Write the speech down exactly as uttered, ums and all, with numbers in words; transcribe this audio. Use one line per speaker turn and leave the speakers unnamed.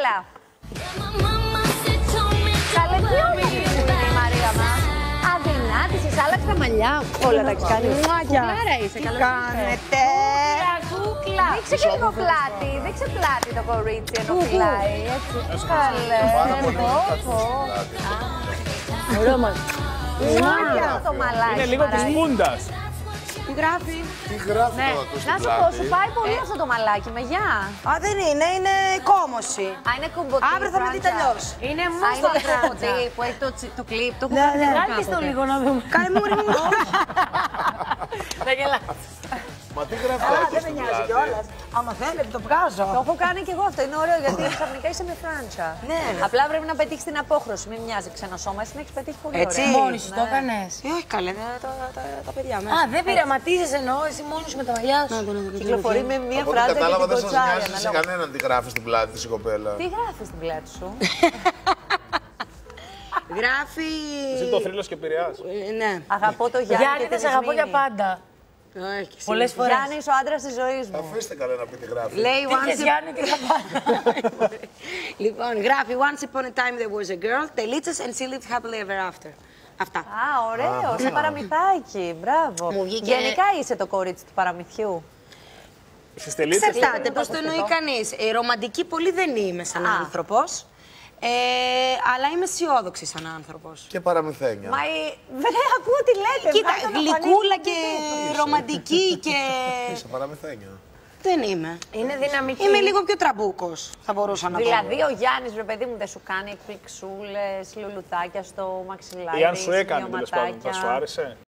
Έλα. Καλέ, τι όμορφη που είναι η Μαρία μας. Αδυνάτη, σας άλλαξε τα μαλλιά. Όλα τα έχεις κάνει. Κουκλάρα είσαι, καλώς ήρθες.
Κάνετε.
Κούκλα. Δείξε και λίγο πλάτη. Δείξε πλάτη το κορίτσι ενώ φυλάει. Έτσι. Καλέ.
Ωραίο μας.
Το μαλάκι.
Είναι λίγο της πούντας.
Τι γράφει.
Τι γράφει
Ναι.
τώρα το στην
Να σου πω,
πλάτη.
σου πάει πολύ αυτό το μαλάκι με γεια.
Α, δεν είναι, είναι κόμωση.
Α, είναι κουμποτή.
Αύριο θα με δείτε
Φράντσα.
αλλιώς.
Είναι
Α,
μόνο
είναι
το
Φράντσα.
κουμποτή που έχει το, τσι- το κλιπ. Το
Ναι, ναι.
Βγάλτε στο λίγο να δούμε.
Κάνε μου ρε μου.
Να γελάς.
Μα τι γράφει
Α,
τώρα το
δεν με
στην
νοιάζει
πλάτη.
κιόλας. Άμα θέλετε το βγάζω.
Το έχω κάνει κι εγώ αυτό. Είναι ωραίο γιατί ξαφνικά είσαι με φράντσα.
Ναι.
Απλά πρέπει να πετύχει την απόχρωση. Μην μοιάζει ξένο σώμα. Εσύ την έχει πετύχει πολύ
Έτσι.
ωραία.
Μόνη σου το έκανες.
Ε, όχι καλέ, είναι τα, τα, τα παιδιά μέσα.
Α, δεν πειραματίζεσαι εννοώ, εσύ μόνος σου με τα μαλλιά σου.
Κυκλοφορεί με μία
Από ό,τι
φράντσα και
κατάλαβα
την
δεν σας
κοτσάρια.
νοιάζει σε
ανάλογα.
κανέναν τι γράφει στην πλάτη της η κοπέλα.
Τι γράφει στην πλάτη σου.
Γράφει.
Εσύ το θρύλος και Πειραιάς.
Ε, Ναι.
Αγαπώ το Γιάννη.
Γιάννη,
και
δεν
την
σε αγαπώ για
Ισμήνη.
πάντα.
Όχι, εσύ.
Πολλές φορές.
Γιάννη, ο άντρας της ζωής μου.
Αφήστε καλά να πει τι γράφει.
Λέει
Τι
once
είχες Γιάννη, τι θα πάντα.
Λοιπόν, γράφει Once upon a time there was a girl, τελίτσες and she lived happily ever after. Αυτά.
Α, ωραίο, σε παραμυθάκι. Μπράβο.
Μου βγήκε-
Γενικά είσαι το κορίτσι του παραμυθιού.
Στις τελίτσες.
Εξαρτάται πώς το εννοεί κανείς. Ε, ρομαντική πολύ δεν είμαι σαν
Α.
άνθρωπος. Ε, αλλά είμαι αισιόδοξη σαν άνθρωπος.
Και παραμυθένια.
Μα η... δεν ακούω τι λέτε.
Κοίτα,
βγάλτε να
γλυκούλα
φανεί.
και ρομαντική και.
Είσαι παραμυθένια.
Δεν είμαι.
Είναι δυναμική.
Είμαι λίγο πιο τραμπούκος, θα μπορούσα να πω.
Δηλαδή ο Γιάννης, ρε παιδί μου, δεν σου κάνει εκπληξούλες, λουλουδάκια στο μαξιλάρι.
Ή αν σου έκανε τέλος πάντων, θα
σημειωματάκια.
σου άρεσε.